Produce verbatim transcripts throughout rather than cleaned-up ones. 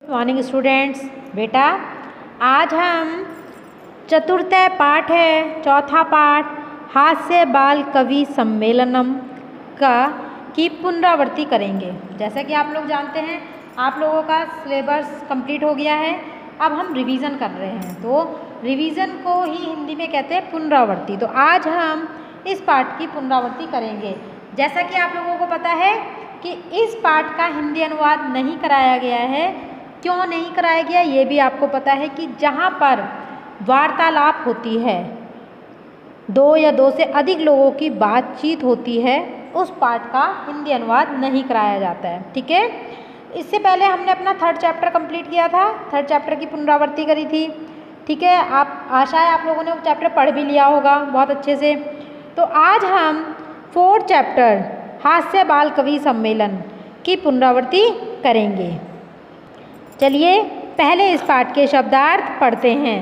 Morning students. बेटा आज हम चतुर्थ पाठ है, चौथा पाठ हास्य बाल कवि सम्मेलनम का की पुनरावृत्ति करेंगे। जैसा कि आप लोग जानते हैं, आप लोगों का सिलेबस कंप्लीट हो गया है। अब हम रिवीजन कर रहे हैं, तो रिवीजन को ही हिंदी में कहते हैं पुनरावृत्ति। तो आज हम इस पाठ की पुनरावृत्ति करेंगे। जैसा कि आप लोगों को पता है कि इस पाठ का हिंदी अनुवाद नहीं कराया गया है। क्यों नहीं कराया गया ये भी आपको पता है कि जहाँ पर वार्तालाप होती है, दो या दो से अधिक लोगों की बातचीत होती है, उस पाठ का हिंदी अनुवाद नहीं कराया जाता है। ठीक है, इससे पहले हमने अपना थर्ड चैप्टर कंप्लीट किया था, थर्ड चैप्टर की पुनरावृत्ति करी थी। ठीक है, आप आशा है आप लोगों ने वो चैप्टर पढ़ भी लिया होगा बहुत अच्छे से। तो आज हम फोर्थ चैप्टर हास्य बाल कवि सम्मेलन की पुनरावृत्ति करेंगे। चलिए पहले इस पाठ के शब्दार्थ पढ़ते हैं।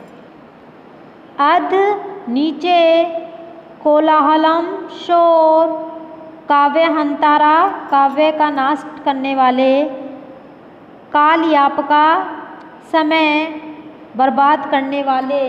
अध नीचे कोलाहलम शोर, काव्य हंतारा काव्य का नाश करने वाले, काल यापका समय बर्बाद करने वाले,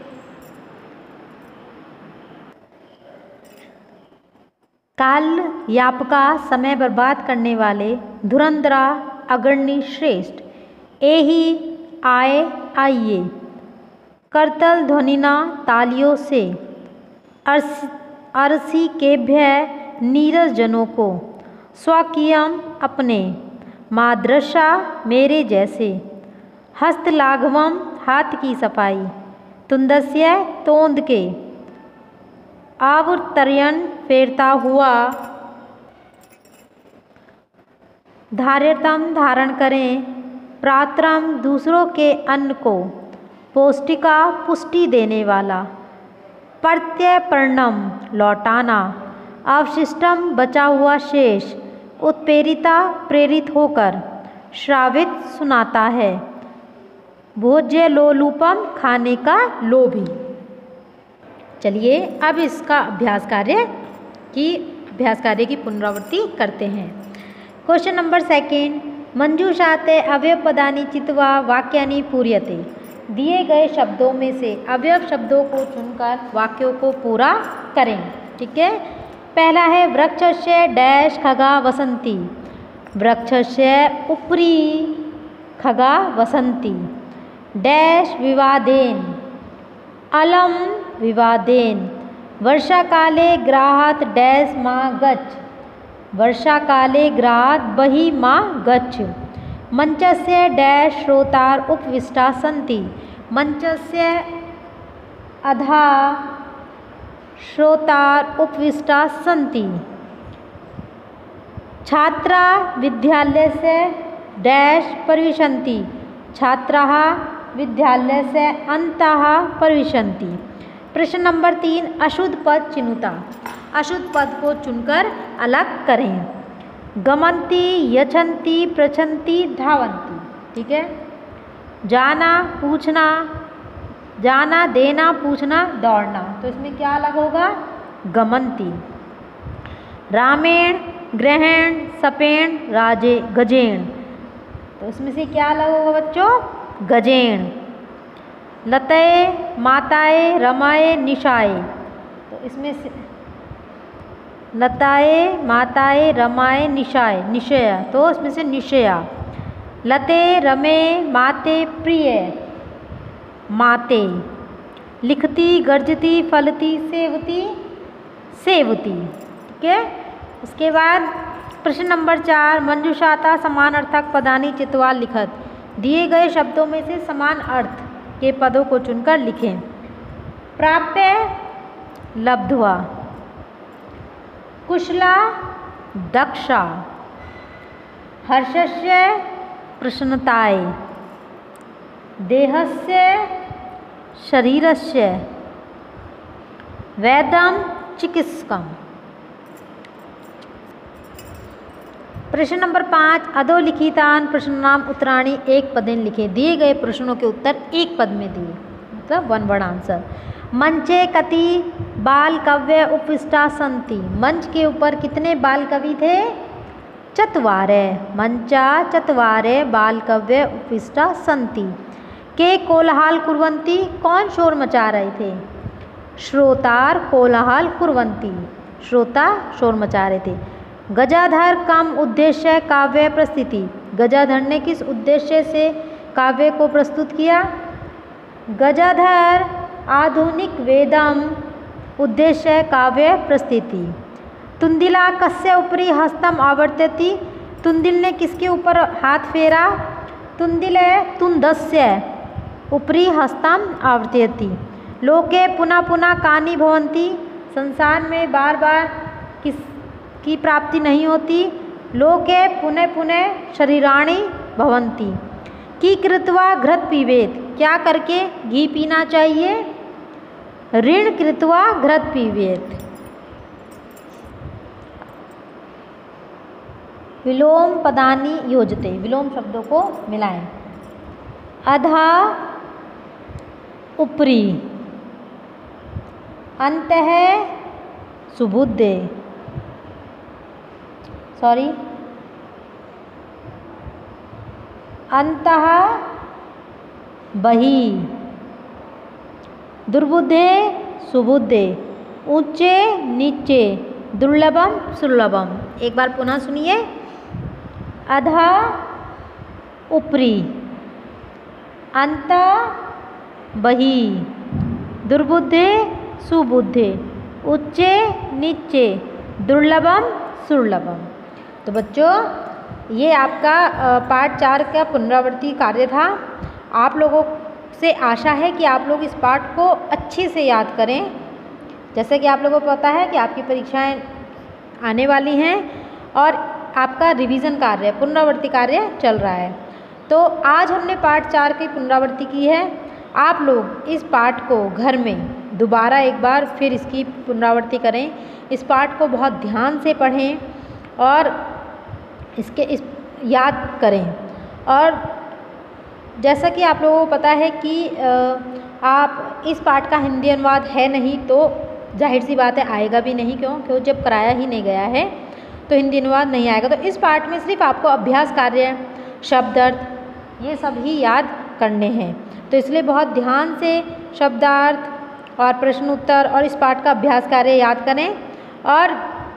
काल यापका समय बर्बाद करने वाले, धुरंधरा अग्रणी श्रेष्ठ, एही आए आइए, करतल ध्वनिना तालियों से, अर्स अरसी के भय नीरज जनों को, स्वकीयम अपने, मादृशा मेरे जैसे, हस्तलाघवम हाथ की सफाई, तुंदस्य तोंद के, आवृतर्यन फेरता हुआ, धार्यतम धारण करें, प्रात्रम दूसरों के अन्न को, पौष्टिका पुष्टि देने वाला, प्रत्यपर्णम लौटाना, अवशिष्टम बचा हुआ शेष, उत्प्रेरिता प्रेरित होकर, श्रावित सुनाता है, भोज्य लोलूपम खाने का लोभी। चलिए अब इसका अभ्यास कार्य की अभ्यास कार्य की पुनरावृत्ति करते हैं। क्वेश्चन नंबर सेकेंड, मंजूषाते अवयव पदानि चित्वा वाक्यानि पूर्यते। दिए गए शब्दों में से अवयव शब्दों को चुनकर वाक्यों को पूरा करें। ठीक है, पहला है वृक्षस्य डैश खगा वसंती, वृक्षस्य उपरी खगा वसंती, डैश विवादेन, अलम विवादेन, वर्षा काले ग्राहात डैश माँ गच्छ, वर्षा काले ग्राहात बहि माँ गच्छ, मंचस्य डैश श्रोतार उपविष्टा सन्ति, मंचस्य अधा श्रोतार उपविष्टा सन्ति, छात्रा विद्यालयस्य डैश प्रविशन्ति, छात्राः विद्यालयस्य अन्तः प्रविशन्ति। प्रश्न नंबर तीन, अशुद्ध पद चिनुता। अशुद्ध पद को चुनकर अलग करें। गमन्ति यछन्ति प्रछन्ति धावन्ति। ठीक है, जाना पूछना, जाना देना पूछना दौड़ना, तो इसमें क्या अलग होगा? गमन्ति। रामेण ग्रहण सपेण राजे गजेण, तो इसमें से क्या अलग होगा बच्चों? गजेण। लतये माताए रमाए निशाए, तो इसमें से लताए माताए रमाए निशाए निशया, तो इसमें से निशया। लते रमे माते प्रिय माते, लिखती गर्जती फलती सेवती सेवती। ठीक है, उसके बाद प्रश्न नंबर चार, मंजूषाता समान अर्थक पदानि चित्वा लिखत। दिए गए शब्दों में से समान अर्थ के पदों को चुनकर लिखें। प्राप्य लब्ध्वा, कुशला दक्षा, हर्षस्य प्रसन्नताय, देहस्य शरीरस्य, वैद्यम चिकित्सकम। प्रश्न नंबर पाँच, अधोलिखितान प्रश्नानाम उत्तराणि एक पदेन लिखे। दिए गए प्रश्नों के उत्तर एक पद में दिए, मतलब वन वर्ड आंसर। मंचे कति बाल कव्य उपविष्टा सन्ति, मंच के ऊपर कितने बाल कवि थे? चत्वारे मंचा चत्वारे बालकव्य उपविष्टा सन्ति। के कोलाहल कुर्वन्ति, कौन शोर मचा रहे थे? श्रोतार कोलाहल कुर्वन्ति, श्रोता शोर मचा रहे थे। गजाधर कम उद्देश्य काव्य प्रस्तुति, गजाधर ने किस उद्देश्य से काव्य को प्रस्तुत किया? गजाधर आधुनिक वेदम उद्देश्य काव्य प्रस्तुति। तुंदिला कस्य उपरि हस्तम आवर्तयति, तुंदिल ने किसके ऊपर हाथ फेरा? तुंदिले तुंदस्य उपरि हस्तम आवर्तयति। लोके पुनः पुनः कानि भवन्ति, संसार में बार बार किस की प्राप्ति नहीं होती? लोके पुनः पुनः शरीराणि भवन्ति। की कृत्वा घृत पीवेत, क्या करके घी पीना चाहिए? ऋण कृत्वा घृत पीवेत। विलोम पदानि योजते, विलोम शब्दों को मिलाएं। अधा ऊपरी, अंतः सुबुद्धे, सॉरी अंतः बहि, दुर्बुद्धे सुबुद्धे, ऊंचे नीचे, दुर्लभम सुलभम। एक बार पुनः सुनिए। अधा ऊपरी, अंतः बहि, दुर्बुद्धे सुबुद्धे, उच्चे नीचे, दुर्लभम सुलभम। तो बच्चों ये आपका पाठ चार का पुनरावृत्ति कार्य था। आप लोगों से आशा है कि आप लोग इस पाठ को अच्छे से याद करें। जैसे कि आप लोगों को पता है कि आपकी परीक्षाएं आने वाली हैं और आपका रिवीजन कार्य, पुनरावृत्ति कार्य चल रहा है। तो आज हमने पाठ चार की पुनरावृत्ति की है। आप लोग इस पाठ को घर में दोबारा एक बार फिर इसकी पुनरावृत्ति करें। इस पाठ को बहुत ध्यान से पढ़ें और इसके इस याद करें। और जैसा कि आप लोगों को पता है कि आप इस पाठ का हिंदी अनुवाद है नहीं, तो जाहिर सी बात है आएगा भी नहीं। क्यों? क्यों जब कराया ही नहीं गया है तो हिंदी अनुवाद नहीं आएगा। तो इस पाठ में सिर्फ आपको अभ्यास कार्य, शब्दार्थ ये सब ही याद करने हैं। तो इसलिए बहुत ध्यान से शब्दार्थ और प्रश्न उत्तर और इस पाठ का अभ्यास कार्य याद करें और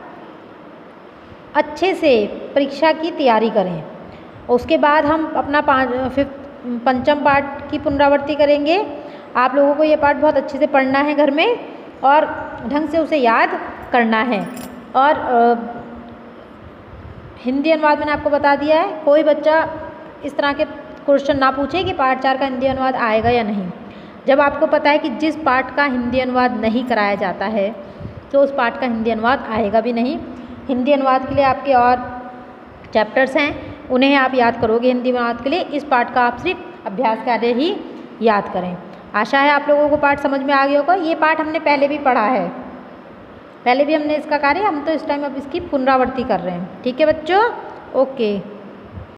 अच्छे से परीक्षा की तैयारी करें। उसके बाद हम अपना पाँच फिफ्थ पंचम पाठ की पुनरावृत्ति करेंगे। आप लोगों को ये पाठ बहुत अच्छे से पढ़ना है घर में और ढंग से उसे याद करना है। और आ, हिंदी अनुवाद मैंने आपको बता दिया है। कोई बच्चा इस तरह के क्वेश्चन ना पूछे कि पाठ चार का हिंदी अनुवाद आएगा या नहीं। जब आपको पता है कि जिस पाठ का हिंदी अनुवाद नहीं कराया जाता है तो उस पाठ का हिंदी अनुवाद आएगा भी नहीं। हिंदी अनुवाद के लिए आपके और चैप्टर्स हैं, उन्हें आप याद करोगे हिंदी अनुवाद के लिए। इस पाठ का आप सिर्फ अभ्यास कार्य ही याद करें। आशा है आप लोगों को पाठ समझ में आ गया होगा। ये पाठ हमने पहले भी पढ़ा है, पहले भी हमने इसका कार्य, हम तो इस टाइम अब इसकी पुनरावृत्ति कर रहे हैं। ठीक है बच्चों, ओके।